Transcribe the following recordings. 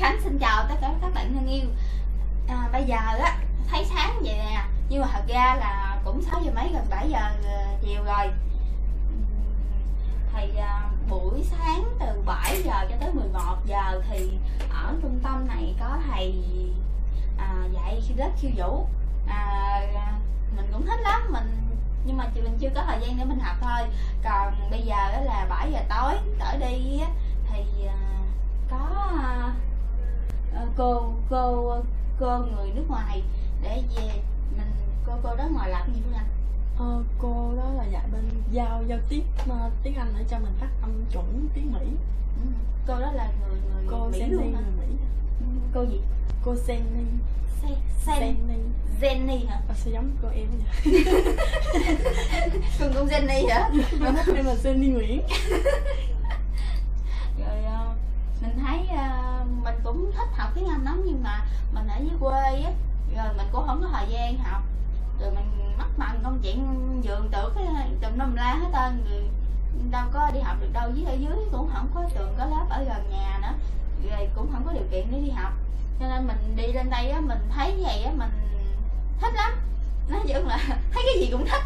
Khánh xin chào tất cả các bạn thân yêu. Bây giờ á thấy sáng vậy nè, nhưng mà thật ra là cũng 6 giờ mấy, gần 7 giờ chiều rồi. Thì buổi sáng từ 7 giờ cho tới 11 giờ thì ở trung tâm này có thầy dạy lớp khiêu vũ. Mình cũng thích lắm, nhưng mà mình chưa có thời gian để mình học thôi. Còn bây giờ là 7 giờ tối tới đi thì có cô người nước ngoài để về mình. Cô đó ngoài làm gì nữa anh? Cô đó là dạy bên giao tiếp tiếng Anh để cho mình phát âm chuẩn tiếng Mỹ. Cô đó là người cô Mỹ Jenny, luôn hả? người Mỹ. Cô gì? Cô Jenny hả? Sao giống cô em vậy? Cô Jenny hả? Em là Jenny Nguyễn. Rồi mình thấy mình cũng thích học tiếng Anh lắm, nhưng mà mình ở dưới quê á, rồi mình cũng không có thời gian học, rồi mình mắc bằng công chuyện vườn tược cái tùm lum la hết trơn, rồi đâu có đi học được đâu. Ở dưới cũng không có trường có lớp ở gần nhà nữa, rồi cũng không có điều kiện để đi học, cho nên mình đi lên đây á, mình thấy như vậy á, mình thích lắm. Nói chung là thấy cái gì cũng thích.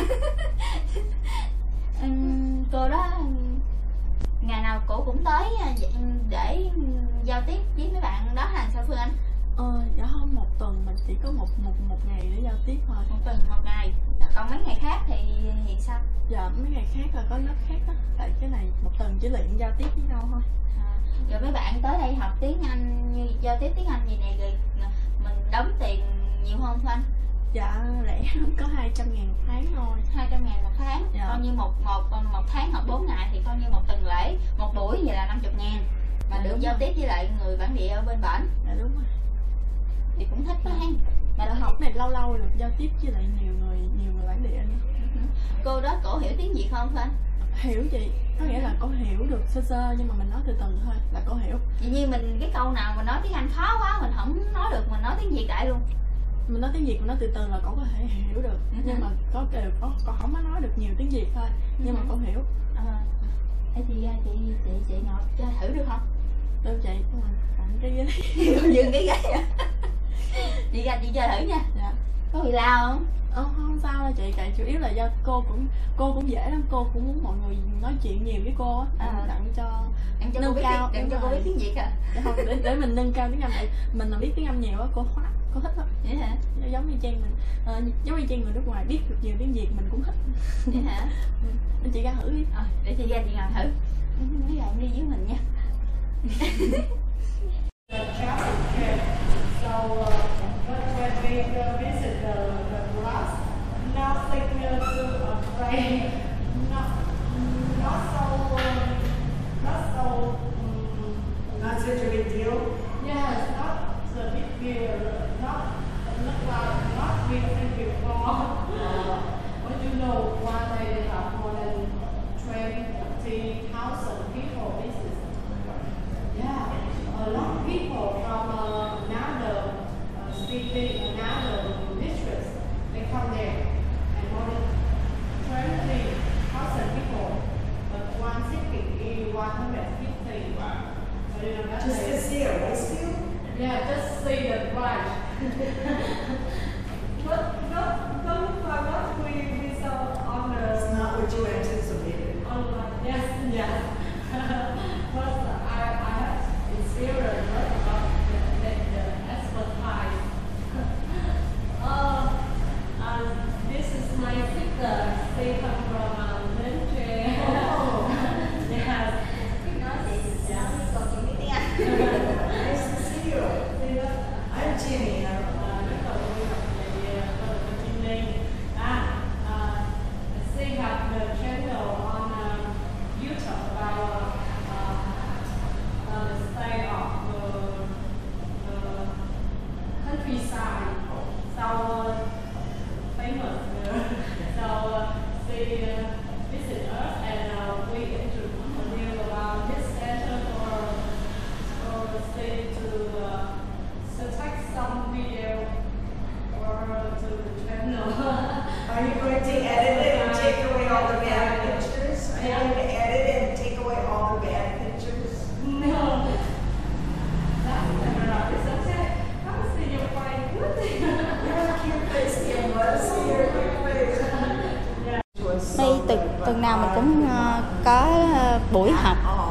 Cô đó ngày nào cổ cũng tới để giao tiếp với mấy bạn đó là sao Phương Anh? Dạ không, một tuần mình chỉ có một ngày để giao tiếp thôi. Một tuần một ngày. Còn mấy ngày khác thì sao? Dạ mấy ngày khác là có lớp khác đó. Tại cái này một tuần chỉ luyện giao tiếp với nhau thôi. Rồi mấy bạn tới đây học tiếng Anh, như giao tiếp tiếng Anh gì này, rồi mình đóng tiền nhiều không Phương Anh? Dạ rẻ, có 200.000 một tháng thôi. 200.000 một tháng. Dạ. Coi như một tháng học 4 ngày thì coi như một tuần lễ, một buổi vậy là 50.000. Mà Dạ, được giao tiếp với lại người bản địa ở bên bển. Dạ đúng rồi. Thì cũng thích quá ha. Mà đã học này lâu lâu được giao tiếp với lại nhiều người bản địa nữa. Cô đó cổ hiểu tiếng Việt không Phương? Hiểu chị, có nghĩa là có hiểu được sơ sơ, nhưng mà mình nói từ từ thôi là có hiểu. Vậy như mình cái câu nào mình nói tiếng Anh khó quá mình không nói được, mình nói tiếng Việt đại luôn. Mình nói tiếng Việt mình nói từ từ là cổ có thể hiểu được. Nhưng mà có không có nói được nhiều tiếng Việt thôi, nhưng mà cổ hiểu. Thì chị ngồi cho thử được không? Được chị, còn cái ghế dừng cái ghế. chị chơi thử nha. Dạ. Có bị lao không? Không sao đâu chị, tại chủ yếu là do cô cũng dễ lắm, cô cũng muốn mọi người nói chuyện nhiều với cô á, đặng cho nâng cao, đặng cho cô biết tiếng Việt à? Không, để mình nâng cao tiếng Anh. Tại mình là biết tiếng Anh nhiều á, cô thích lắm. Vậy hả? Giống như Trang mình, giống như Trang người nước ngoài biết được nhiều tiếng Việt mình cũng thích. Vậy hả? Chị ra thử đi. Để chị ra chị ngồi thử. Mấy bạn đi với mình nha. Not such a big deal. Yeah, it's not a big deal. Not big deal before. But you know, one day they have more than 20,000 people visit. Yeah, a lot of people from another city, another districts, they come there, and more than 20,000 people. But one city is 150. Just to see a race field? Yeah, just see the branch. What we saw on the... It's not what you anticipated. Yes. But I have experience about the expertise. This is my sister. They come from Lenche. Oh. Yes. Nice to see you. I'm Jenny.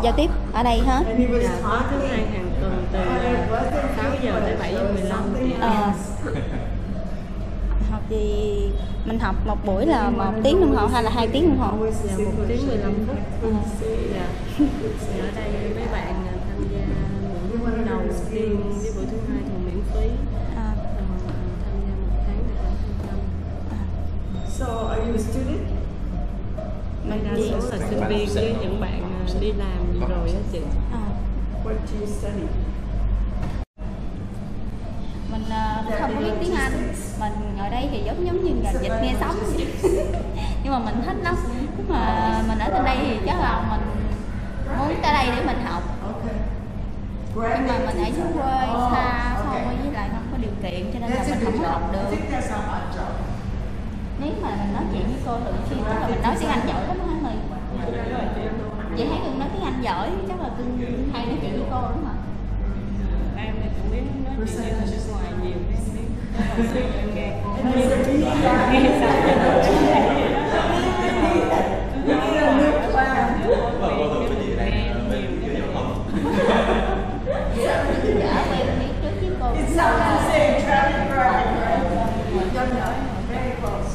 giao tiếp ở đây hết. And he was Dạ, có thứ talking. hai hàng tuần từ 6 giờ tới 7 giờ 15 thì Học thì mình học một buổi là 1 tiếng đồng hồ hay là 2 tiếng đồng hồ? dạ 1 tiếng 15 phút. Dạ. Thì ở đây mấy bạn tham gia buổi đầu tiên với buổi thứ hai thường miễn phí. À, Tham gia 1 tháng được 7%. So, are you a student? Đây đa số là sinh viên với những bạn đi làm rồi á chị. à. What do you study? Mình không có biết tiếng Anh, mình ở đây thì giống như là dịch nghe sống vậy. Nhưng mà mình thích lắm. Lúc mà mình ở trên đây thì chắc là mình muốn tới đây để mình học, Okay. nhưng mà mình ở dưới quê xa so với lại không có điều kiện cho nên là That's a mình good không có học job. I được. think that's a hot job. Nếu mà mình nói chuyện với cô thường xuyên chắc là mình nói tiếng Anh giỏi lắm hả mình? Vậy thấy Cưng nói tiếng Anh giỏi chắc là Cưng hay nói chuyện với cô đúng không? Em thì cũng biết nói chuyện với người nước ngoài nhiều biết. Em nghe cô And there's a meeting on nghe sao cho nó We need a new plan. Và cô thường cái gì đây bên dưới dòng hồng. Cưng đã quen biết trước với cô. It sounds the same, traffic driving, right? Very close.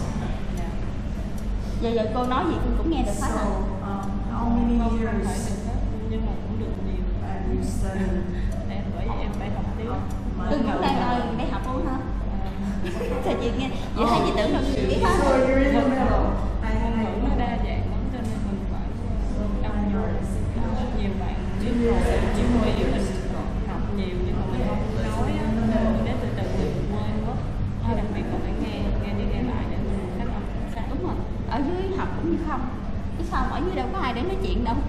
Giờ cô nói gì Cưng cũng nghe được hết hả? So, how many không phải years được hết nhưng mà cũng được nhiều. have you studied? Em bởi vì em phải học tiếp. Cưng cũng đang ơi để học luôn hả? Sao chị nghe, chị thấy chị tưởng là Cưng biết hết. So you're in the middle. Ngôn ngữ nó đa dạng lắm cho nên mình phải đọc nhiều bạn biết rồi chỉ vì mình học nhiều nhưng mà mình không nói á, đến từ từ mình quên mất. Chứ đặc biệt là phải nghe đi nghe lại để mình phát âm chính xác. Đúng rồi, ở dưới học cũng như không. Chứ sao ở dưới đâu có ai để nói chuyện đâu.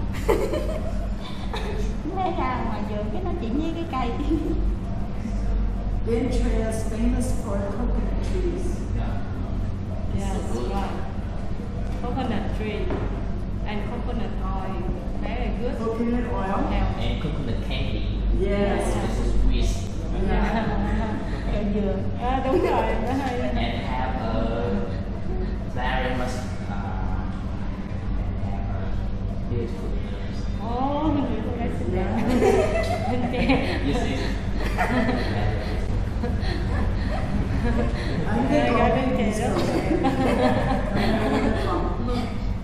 Lấy ra ngoài vườn cái nói chuyện với cái cây. Bến Tre is famous for coconut trees. Yes, right. Coconut tree and coconut oil, very good. Coconut oil? Health. And coconut candy. Yes. This is sweet. Cây dừa. Đúng rồi, nó hay. And have a very much beautiful nose. Oh, mình cô gái xinh đẹp. Bên kia. You see? I think Gái all bên kia babies đó. go.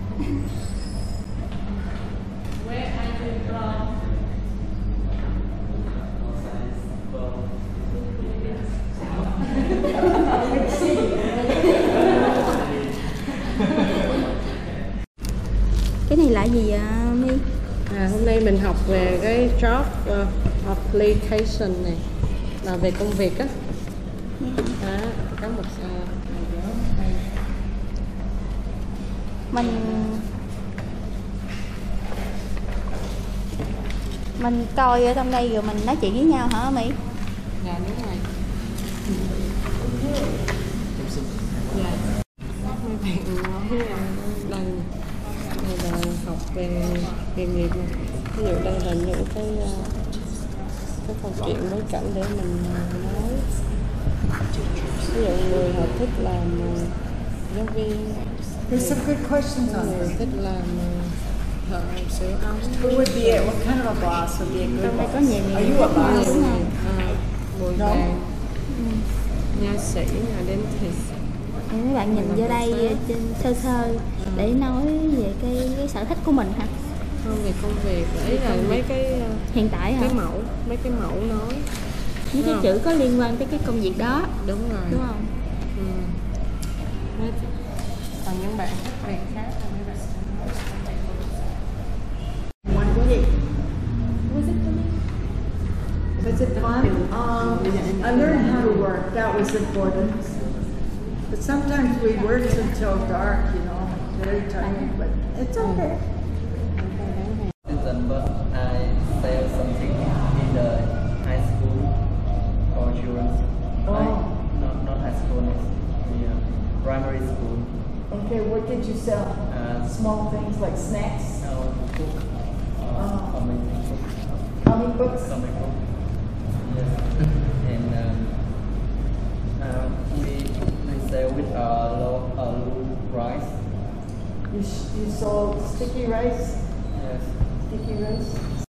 Where are you from? Cái này là gì vậy My? Hôm nay mình học về cái job application này, là về công việc á. Có một mình coi ở trong đây rồi mình nói chuyện với nhau hả My? dạ đúng rồi. Dạ. Mấy bạn nói đây là học về nghề nghiệp này. Ví dụ đây là những cái câu chuyện bối cảnh để mình nói. Ví dụ người họ thích làm giáo viên, There's some good questions on người this. thích làm thợ sửa ống. Who would be what kind of a boss would be a good Trong đây có boss? nhiều Are người you a thích nhau boss? đúng không? Bồi No. bàn, nha sĩ, nhà dentist. Các bạn nhìn vô đây trên sơ sơ để nói về cái sở thích của mình hả? Không, về công việc, ấy là mấy cái Hiện tại hả? mấy cái mẫu nói. Những cái Không. chữ có liên quan tới cái công việc đó Đúng rồi. đúng không? Ừ. Còn những bạn thích việc khác thì mấy bạn sẽ nói công việc của mình. One week. Was it fun? I learned how to work. That was important. But sometimes we worked until dark, you know, very tired, but it's okay. But I sell something in the high school for children. Oh. Not high school, the primary school. Okay, what did you sell? Small things like snacks, Cook. Oh. Comic comic books. book. Yes. And we sell with low price. You sold sticky rice. Yes. Sticky rice.